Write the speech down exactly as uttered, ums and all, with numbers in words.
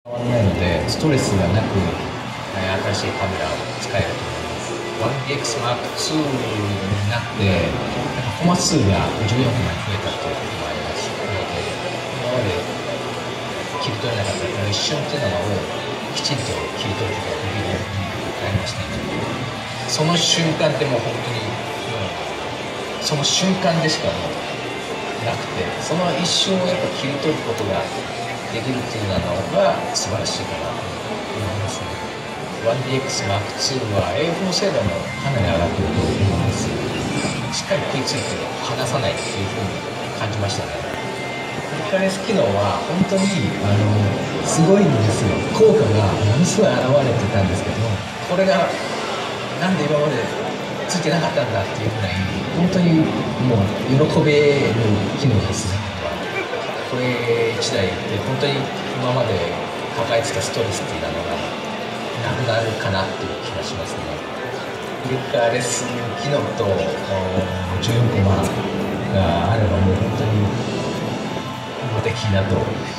変わらないので、ストレスがなく、えー新しいカメラを使えると思います。ワンディーエックスマークツー になって、なんかコマ数がじゅうよんコマに増えたということもありますので、今まで切り取れなかったこの一瞬っていうのをきちんと切り取ることができるようになりました。その瞬間ってもう本当に、もうその瞬間でしかもうなくて、その一瞬をやっぱ切り取ることができるっていうのが素晴らしいかなと思いますね。ワンディーエックスマークツー は エーエフ の精度もかなり上がっていると思います。しっかり食いついて離さないっていうふうに感じましたね。クリックレス機能は本当にあのすごいんですよ。効果がものすごい現れてたんですけど、これがなんで今までついてなかったんだっていうぐらい本当にもう喜べる機能ですね。これいちだいで本当に今まで抱えてたストレスっていうのがなくなるかなっていう気がしますね。クリッカーレス機能とじゅうよんコマがあればもう本当に無敵だと